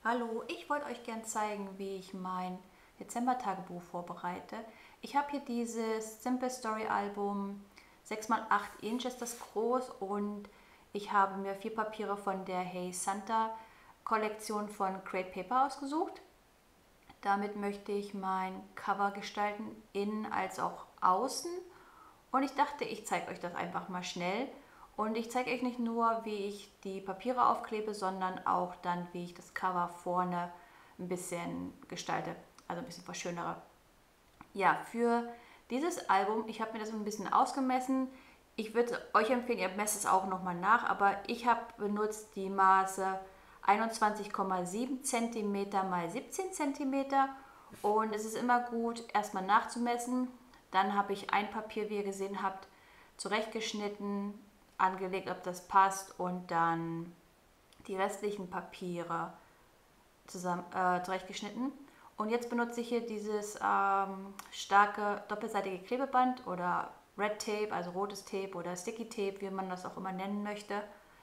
Hallo, ich wollte euch gern zeigen, wie ich mein Dezember-Tagebuch vorbereite. Ich habe hier dieses Simple Story Album 6x8 Inch ist das groß und ich habe mir 4 Papiere von der Hey Santa Kollektion von Crate Paper ausgesucht. Damit möchte ich mein Cover gestalten, innen als auch außen. Und ich dachte, ich zeige euch das einfach mal schnell. Und ich zeige euch nicht nur, wie ich die Papiere aufklebe, sondern auch dann, wie ich das Cover vorne ein bisschen gestalte, also ein bisschen verschönere. Ja, für dieses Album, ich habe mir das ein bisschen ausgemessen. Ich würde euch empfehlen, ihr messt es auch nochmal nach, aber ich habe benutzt die Maße 21,7 cm mal 17 cm und es ist immer gut, erstmal nachzumessen. Dann habe ich ein Papier, wie ihr gesehen habt, zurechtgeschnitten, angelegt, ob das passt und dann die restlichen Papiere zurechtgeschnitten. Und jetzt benutze ich hier dieses starke doppelseitige Klebeband oder Red Tape, also rotes Tape oder Sticky Tape, wie man das auch immer nennen möchte.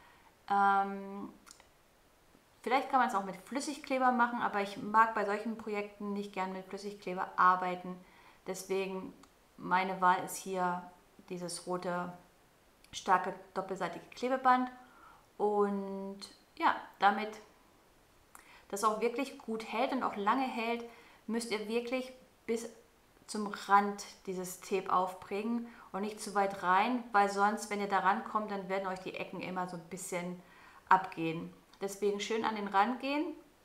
Ähm, Vielleicht kann man es auch mit Flüssigkleber machen, aber ich mag bei solchen Projekten nicht gern mit Flüssigkleber arbeiten. Deswegen meine Wahl ist hier dieses rote, starke doppelseitige Klebeband. Und ja, damit das auch wirklich gut hält und auch lange hält, müsst ihr wirklich bis zum Rand dieses Tape aufbringen und nicht zu weit rein, weil sonst, wenn ihr da rankommt, dann werden euch die Ecken immer so ein bisschen abgehen. Deswegen schön an den Rand gehen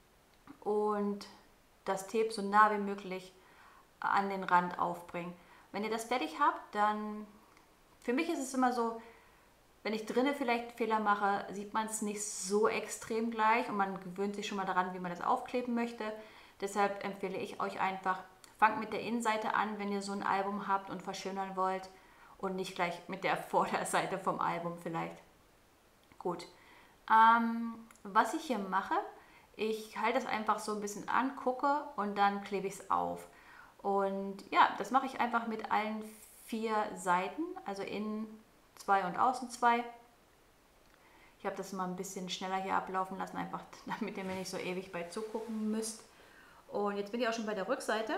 und das Tape so nah wie möglich an den Rand aufbringen. Wenn ihr das fertig habt, dann, für mich ist es immer so, wenn ich drinnen vielleicht Fehler mache, sieht man es nicht so extrem gleich und man gewöhnt sich schon mal daran, wie man das aufkleben möchte. Deshalb empfehle ich euch einfach, fangt mit der Innenseite an, wenn ihr so ein Album habt und verschönern wollt und nicht gleich mit der Vorderseite vom Album vielleicht. Gut. Was ich hier mache, ich halte es einfach so ein bisschen an, gucke und dann klebe ich es auf. Und ja, das mache ich einfach mit allen 4 Seiten, also innen 2 und außen 2. Ich habe das mal ein bisschen schneller hier ablaufen lassen, einfach damit ihr mir nicht so ewig bei zugucken müsst. Und jetzt bin ich auch schon bei der Rückseite.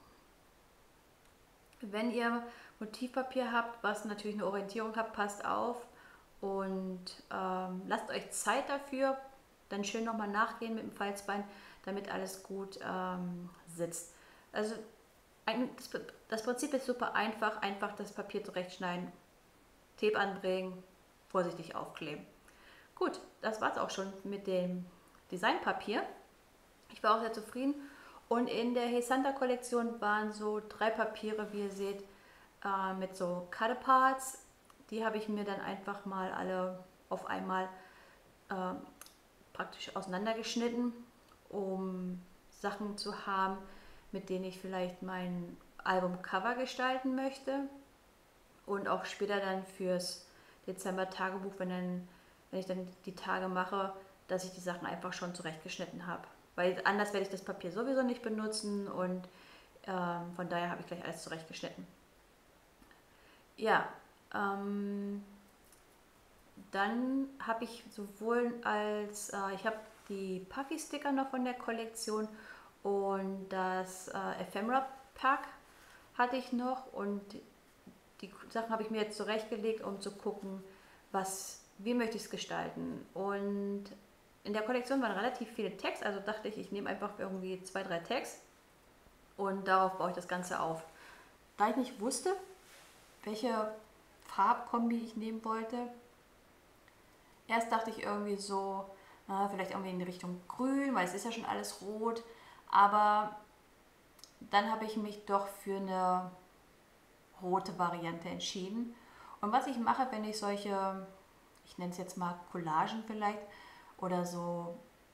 Wenn ihr Motivpapier habt, was natürlich eine Orientierung hat, passt auf und lasst euch Zeit dafür. Dann schön nochmal nachgehen mit dem Falzbein, damit alles gut sitzt. Also das Prinzip ist super einfach. Einfach das Papier zurechtschneiden, Tape anbringen, vorsichtig aufkleben. Gut, das war es auch schon mit dem Designpapier. Ich war auch sehr zufrieden. Und in der Hesanta Kollektion waren so 3 Papiere, wie ihr seht, mit so Cut-Parts. Die habe ich mir dann einfach mal alle auf einmal äh, praktisch auseinandergeschnitten, um Sachen zu haben, mit denen ich vielleicht mein Albumcover gestalten möchte. Und auch später dann fürs Dezember-Tagebuch, wenn ich dann die Tage mache, dass ich die Sachen einfach schon zurechtgeschnitten habe. Weil anders werde ich das Papier sowieso nicht benutzen und von daher habe ich gleich alles zurechtgeschnitten. Ja, dann habe ich sowohl ich habe die Puffy-Sticker noch von der Kollektion und das Ephemera Pack hatte ich noch und die Sachen habe ich mir jetzt zurechtgelegt, um zu gucken, wie möchte ich es gestalten. Und in der Kollektion waren relativ viele Tags, also dachte ich, ich nehme einfach irgendwie 2, 3 Tags und darauf baue ich das Ganze auf. Da ich nicht wusste, welche Farbkombi ich nehmen wollte, erst dachte ich irgendwie so, vielleicht irgendwie in die Richtung grün, weil es ist ja schon alles rot, aber dann habe ich mich doch für eine rote Variante entschieden. Und was ich mache, wenn ich solche, ich nenne es jetzt mal Collagen vielleicht, oder so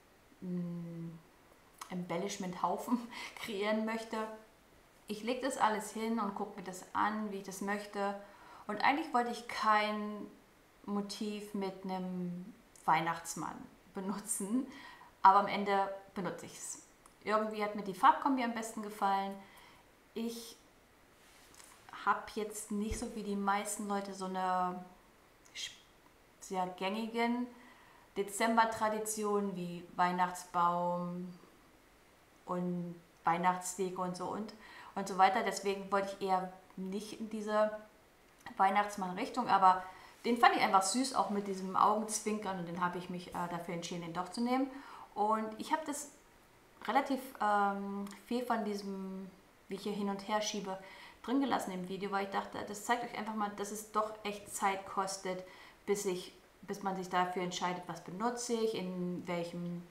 Embellishment-Haufen kreieren möchte, ich lege das alles hin und gucke mir das an, wie ich das möchte. Und eigentlich wollte ich kein Motiv mit einem Weihnachtsmann benutzen, aber am Ende benutze ich es. Irgendwie hat mir die Farbkombi am besten gefallen. Ich habe jetzt nicht so wie die meisten Leute so eine sehr gängigen Dezember-Traditionen wie Weihnachtsbaum und Weihnachtsdeko und so weiter. Deswegen wollte ich eher nicht in diese Weihnachtsmann-Richtung, aber den fand ich einfach süß, auch mit diesem Augenzwinkern, und den habe ich mich dafür entschieden, den doch zu nehmen. Und ich habe das relativ viel von diesem, wie ich hier hin und her schiebe, drin gelassen im Video, weil ich dachte, das zeigt euch einfach mal, dass es doch echt Zeit kostet, bis man sich dafür entscheidet, was benutze ich, in welchem,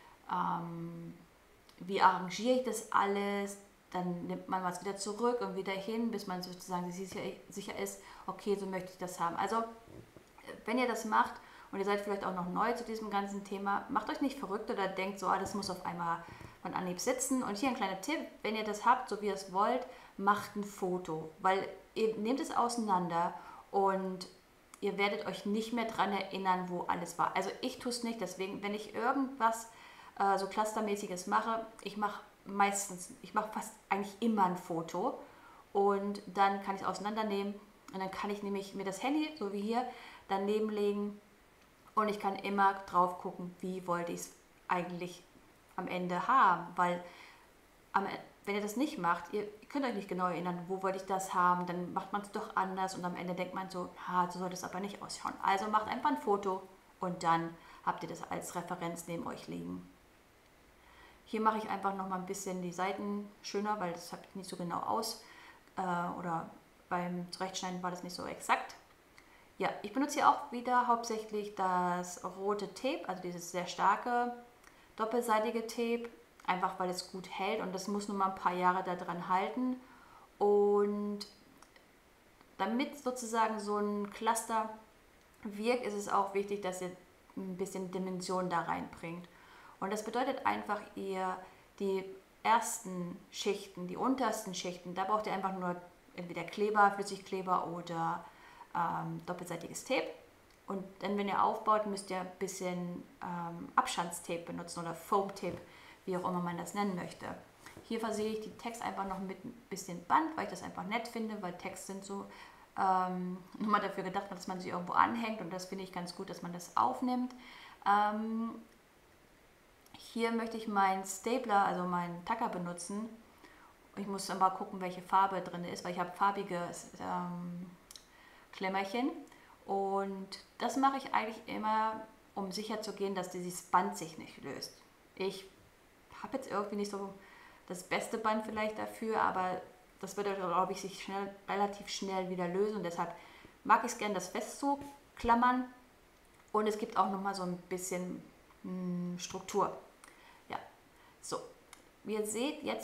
wie arrangiere ich das alles. Dann nimmt man was wieder zurück und wieder hin, bis man sozusagen sicher ist, okay, so möchte ich das haben. Also, wenn ihr das macht und ihr seid vielleicht auch noch neu zu diesem ganzen Thema, macht euch nicht verrückt oder denkt so, das muss auf einmal von Anhieb sitzen. Und hier ein kleiner Tipp, wenn ihr das habt, so wie ihr es wollt, macht ein Foto, weil ihr nehmt es auseinander und ihr werdet euch nicht mehr daran erinnern, wo alles war. Also ich tue es nicht, deswegen, wenn ich irgendwas so clustermäßiges mache, ich mache fast eigentlich immer ein Foto und dann kann ich es auseinandernehmen und dann kann ich nämlich mir das Handy, so wie hier, daneben legen und ich kann immer drauf gucken, wie wollte ich es eigentlich am Ende haben, weil wenn ihr das nicht macht, ihr könnt euch nicht genau erinnern, wo wollte ich das haben, dann macht man es doch anders und am Ende denkt man so, so soll das aber nicht ausschauen. Also macht einfach ein Foto und dann habt ihr das als Referenz neben euch liegen. Hier mache ich einfach noch mal ein bisschen die Seiten schöner, weil das habe ich nicht so genau aus. Oder beim Zurechtschneiden war das nicht so exakt. Ja, ich benutze hier auch wieder hauptsächlich das rote Tape, also dieses sehr starke doppelseitige Tape, einfach weil es gut hält und das muss nur mal ein paar Jahre da dran halten. Und damit sozusagen so ein Cluster wirkt, ist es auch wichtig, dass ihr ein bisschen Dimension da reinbringt. Und das bedeutet einfach, ihr die ersten Schichten, die untersten Schichten, da braucht ihr einfach nur entweder Kleber, Flüssigkleber oder doppelseitiges Tape. Und dann, wenn ihr aufbaut, müsst ihr ein bisschen Abstandstape benutzen oder Foam-Tape, wie auch immer man das nennen möchte. Hier versehe ich die Text einfach noch mit ein bisschen Band, weil ich das einfach nett finde, weil Text sind so nur mal dafür gedacht, dass man sie irgendwo anhängt und das finde ich ganz gut, dass man das aufnimmt. Hier möchte ich meinen Stapler, also meinen Tacker benutzen. Ich muss dann mal gucken, welche Farbe drin ist, weil ich habe farbige Klemmerchen. Und das mache ich eigentlich immer, um sicher zu gehen, dass dieses Band sich nicht löst. Ich habe jetzt irgendwie nicht so das beste Band vielleicht dafür, aber das wird, glaube ich, sich relativ schnell wieder lösen. Und deshalb mag ich es gerne, das festzuklammern. Und es gibt auch nochmal so ein bisschen Struktur. Ja, so. Wie ihr seht, jetzt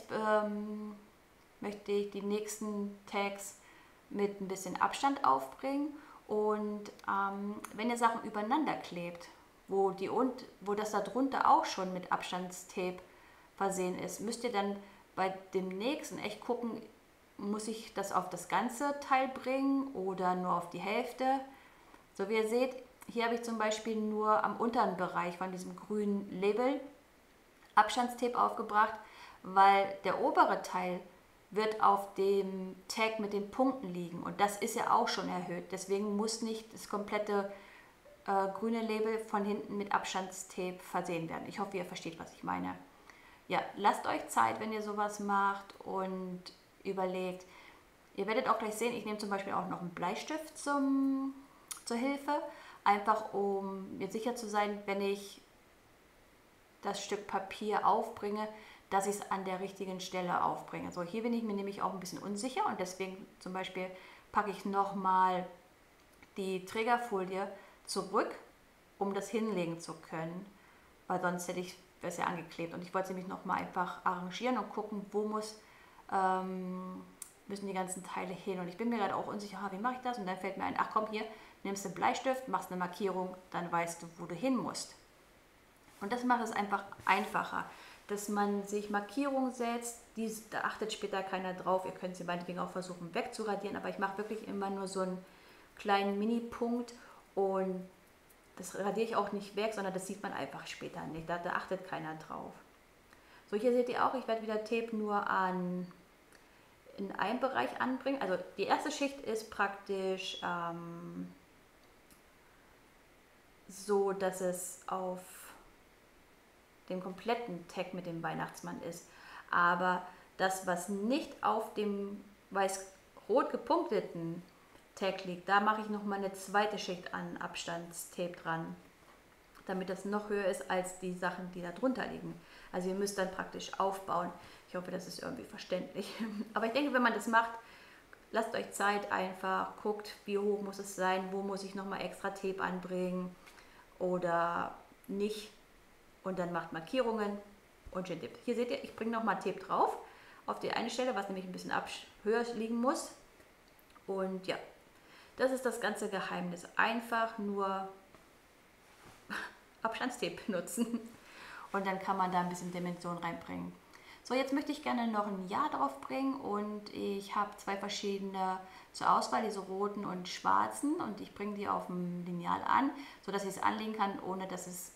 möchte ich die nächsten Tags mit ein bisschen Abstand aufbringen. Und wenn ihr Sachen übereinander klebt, wo das da drunter auch schon mit Abstandstape versehen ist, müsst ihr dann bei dem nächsten echt gucken, muss ich das auf das ganze Teil bringen oder nur auf die Hälfte. So wie ihr seht, hier habe ich zum Beispiel nur am unteren Bereich von diesem grünen Label Abstandstape aufgebracht, weil der obere Teil wird auf dem Tag mit den Punkten liegen und das ist ja auch schon erhöht. Deswegen muss nicht das komplette grüne Label von hinten mit Abstandstape versehen werden. Ich hoffe, ihr versteht, was ich meine. Ja, lasst euch Zeit, wenn ihr sowas macht und überlegt. Ihr werdet auch gleich sehen, ich nehme zum Beispiel auch noch einen Bleistift zur Hilfe, einfach um mir sicher zu sein, wenn ich das Stück Papier aufbringe, dass ich es an der richtigen Stelle aufbringe. So, hier bin ich mir nämlich auch ein bisschen unsicher und deswegen zum Beispiel packe ich nochmal die Trägerfolie zurück, um das hinlegen zu können, weil sonst hätte ich es ja angeklebt und ich wollte es nämlich nochmal einfach arrangieren und gucken, wo müssen die ganzen Teile hin und ich bin mir gerade auch unsicher, wie mache ich das? Und dann fällt mir ein, ach komm, hier, nimmst du einen Bleistift, machst eine Markierung, dann weißt du, wo du hin musst. Und das macht es einfach einfacher, dass man sich Markierungen setzt, da achtet später keiner drauf, ihr könnt sie meinetwegen auch versuchen wegzuradieren, aber ich mache wirklich immer nur so einen kleinen Mini-Punkt und das radiere ich auch nicht weg, sondern das sieht man einfach später nicht, da achtet keiner drauf. So, hier seht ihr auch, ich werde wieder Tape nur in einem Bereich anbringen, also die erste Schicht ist praktisch so, dass es auf dem kompletten Tag mit dem Weihnachtsmann ist. Aber das, was nicht auf dem weiß-rot gepunkteten Tag liegt, da mache ich nochmal eine zweite Schicht an Abstandstape dran, damit das noch höher ist als die Sachen, die da drunter liegen. Also ihr müsst dann praktisch aufbauen. Ich hoffe, das ist irgendwie verständlich. Aber ich denke, wenn man das macht, lasst euch Zeit einfach, guckt, wie hoch muss es sein, wo muss ich nochmal extra Tape anbringen oder nicht. Und dann macht Markierungen und schön tippt. Hier seht ihr, ich bringe nochmal Tape drauf auf die eine Stelle, was nämlich ein bisschen höher liegen muss. Und ja, das ist das ganze Geheimnis. Einfach nur Abstandstape benutzen und dann kann man da ein bisschen Dimension reinbringen. So, jetzt möchte ich gerne noch ein Jahr drauf bringen und ich habe zwei verschiedene zur Auswahl, diese roten und schwarzen, und ich bringe die auf dem Lineal an, sodass ich es anlegen kann, ohne dass es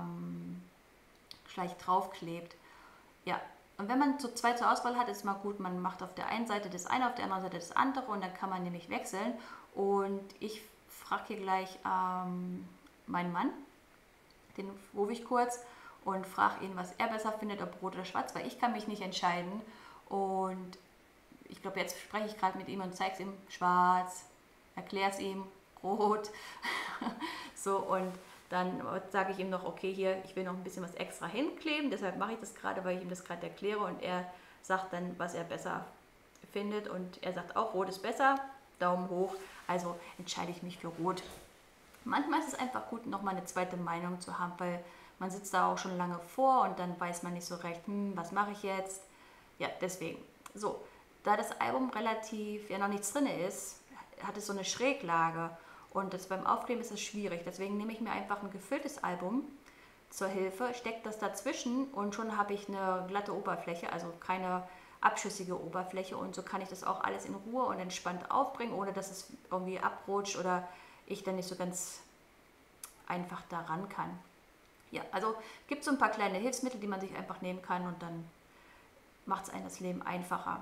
gleich draufklebt. Ja, und wenn man so zwei zur Auswahl hat, ist es mal gut, man macht auf der einen Seite das eine, auf der anderen Seite das andere und dann kann man nämlich wechseln. Und ich frage hier gleich meinen Mann, den rufe ich kurz und frage ihn, was er besser findet, ob rot oder schwarz, weil ich kann mich nicht entscheiden. Und ich glaube, jetzt spreche ich gerade mit ihm und zeige es ihm schwarz, erkläre es ihm rot. So, und dann sage ich ihm noch, okay, hier, ich will noch ein bisschen was extra hinkleben, deshalb mache ich das gerade, weil ich ihm das gerade erkläre und er sagt dann, was er besser findet und er sagt auch, rot ist besser, Daumen hoch, also entscheide ich mich für rot. Manchmal ist es einfach gut, nochmal eine zweite Meinung zu haben, weil man sitzt da auch schon lange vor und dann weiß man nicht so recht, was mache ich jetzt? Ja, deswegen. So, da das Album relativ, ja noch nichts drin ist, hat es so eine Schräglage und das beim Aufkleben ist es schwierig. Deswegen nehme ich mir einfach ein gefülltes Album zur Hilfe, stecke das dazwischen und schon habe ich eine glatte Oberfläche, also keine abschüssige Oberfläche, und so kann ich das auch alles in Ruhe und entspannt aufbringen, ohne dass es irgendwie abrutscht oder ich dann nicht so ganz einfach daran kann. Ja, also gibt es so ein paar kleine Hilfsmittel, die man sich einfach nehmen kann und dann macht es einem das Leben einfacher.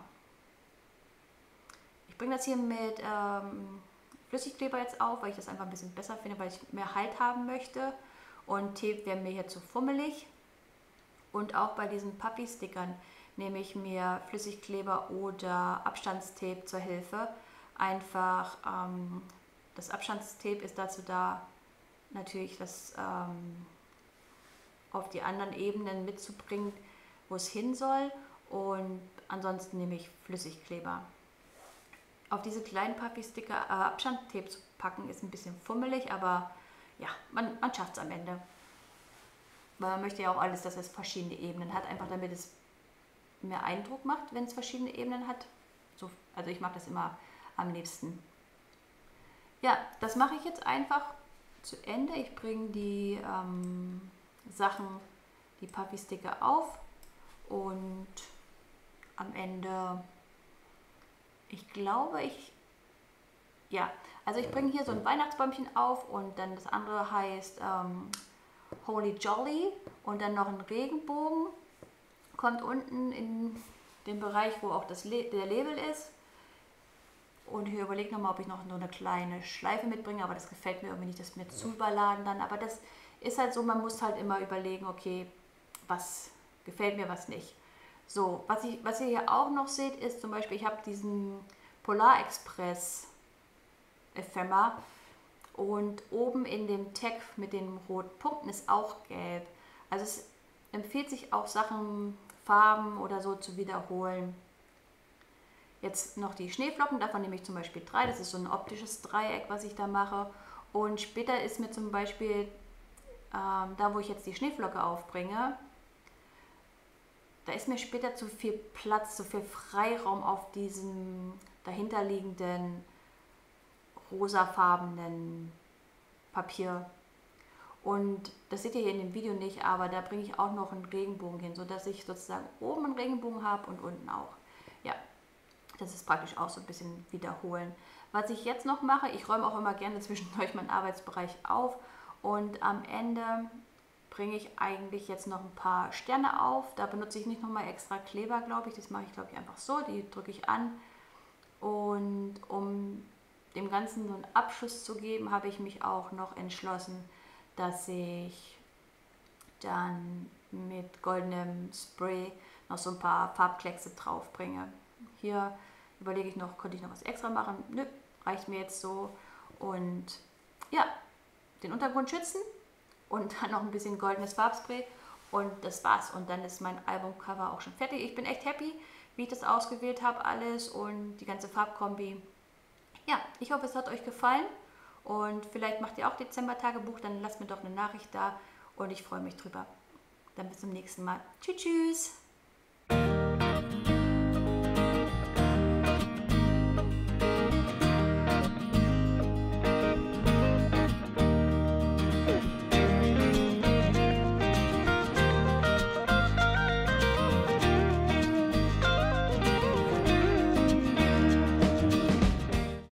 Ich bringe das hier mit Flüssigkleber jetzt auf, weil ich das einfach ein bisschen besser finde, weil ich mehr Halt haben möchte. Und Tape wäre mir hier zu fummelig. Und auch bei diesen Puffy-Stickern nehme ich mir Flüssigkleber oder Abstandstape zur Hilfe. Einfach, das Abstandstape ist dazu da, natürlich das auf die anderen Ebenen mitzubringen, wo es hin soll. Und ansonsten nehme ich Flüssigkleber. Auf diese kleinen Puffy-Sticker Abstandstape zu packen ist ein bisschen fummelig, aber ja, man schafft es am Ende. Weil man möchte ja auch alles, dass es verschiedene Ebenen hat, einfach damit es mehr Eindruck macht, wenn es verschiedene Ebenen hat. So, also ich mag das immer am liebsten. Ja, das mache ich jetzt einfach zu Ende. Ich bringe die Sachen, die Puffy-Sticker auf und am Ende, ich glaube, also ich bringe hier so ein Weihnachtsbäumchen auf und dann das andere heißt Holy Jolly und dann noch ein Regenbogen, kommt unten in den Bereich, wo auch der Label ist. Und ich überlege nochmal, ob ich noch so eine kleine Schleife mitbringe, aber das gefällt mir irgendwie nicht, das ist mir zu überladen dann. Aber das ist halt so, man muss halt immer überlegen, okay, was gefällt mir, was nicht. So, was ihr hier auch noch seht, ist zum Beispiel, ich habe diesen Polar Express Ephemera und oben in dem Tag mit den roten Punkten ist auch gelb. Also es empfiehlt sich auch Sachen, Farben oder so zu wiederholen. Jetzt noch die Schneeflocken, davon nehme ich zum Beispiel 3, das ist so ein optisches Dreieck, was ich da mache. Und später ist mir zum Beispiel, da wo ich jetzt die Schneeflocke aufbringe, da ist mir später zu viel Platz, zu viel Freiraum auf diesem dahinterliegenden rosafarbenen Papier. Und das seht ihr hier in dem Video nicht, aber da bringe ich auch noch einen Regenbogen hin, sodass ich sozusagen oben einen Regenbogen habe und unten auch. Ja, das ist praktisch auch so ein bisschen wiederholen. Was ich jetzt noch mache, ich räume auch immer gerne zwischendurch meinen Arbeitsbereich auf und am Ende bringe ich eigentlich jetzt noch ein paar Sterne auf. Da benutze ich nicht nochmal extra Kleber, glaube ich. Das mache ich, glaube ich, einfach so. Die drücke ich an. Und um dem Ganzen so einen Abschluss zu geben, habe ich mich auch noch entschlossen, dass ich dann mit goldenem Spray noch so ein paar Farbkleckse drauf bringe. Hier überlege ich noch, könnte ich noch was extra machen? Nö, reicht mir jetzt so. Und ja, den Untergrund schützen und dann noch ein bisschen goldenes Farbspray und das war's. Und dann ist mein Albumcover auch schon fertig. Ich bin echt happy, wie ich das ausgewählt habe, alles und die ganze Farbkombi. Ja, ich hoffe, es hat euch gefallen und vielleicht macht ihr auch Dezember-Tagebuch, dann lasst mir doch eine Nachricht da und ich freue mich drüber. Dann bis zum nächsten Mal. Tschüss, tschüss!